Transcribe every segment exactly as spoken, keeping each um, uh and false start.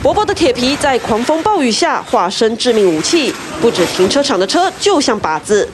薄薄的铁皮在狂风暴雨下化身致命武器，不止停车场的车就像靶子。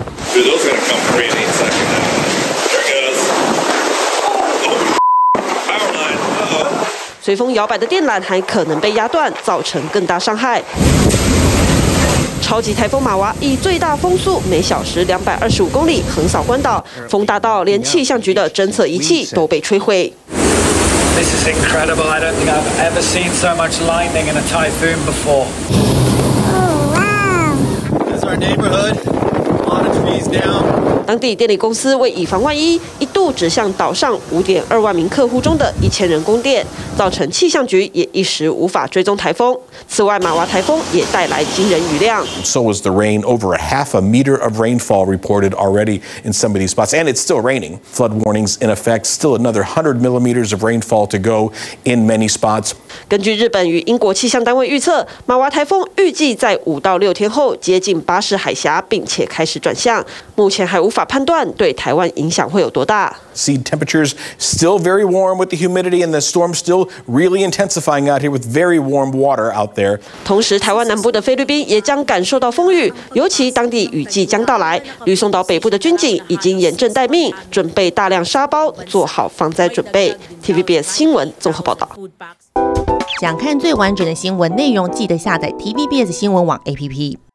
随风摇摆的电缆还可能被压断，造成更大伤害。超级台风马娃以最大风速每小时两百二十五公里横扫关岛，风大到连气象局的侦测仪器都被摧毁。 This is incredible. I don't think I've ever seen so much lightning in a typhoon before. Oh, wow. There's our neighborhood. A lot of trees down. 当地电力公司为以防万一，一度指向岛上五点二万名客户中的一千人供电，造成气象局也一时无法追踪台风。此外，马娃台风也带来惊人雨量。 So was the rain, over a half a meter of rainfall reported already in some of these spots, and it's still raining. Flood warnings in effect, still another one hundred millimeters of rainfall to go in many spots. 根据日本与英国气象单位预测，马娃台风预计在五到六天后接近巴士海峡，并且开始转向。目前还无法判断对台湾影响会有多大。 See temperatures still very warm with the humidity, and the storm still really intensifying out here with very warm water out there. 同时，台湾南部的菲律宾也将感受到风雨，尤其当地雨季将到来。吕宋岛北部的军警已经严阵待命，准备大量沙包，做好防灾准备。T V B S 新闻综合报道。 想看最完整的新闻内容，记得下载 T V B S 新闻网 A P P。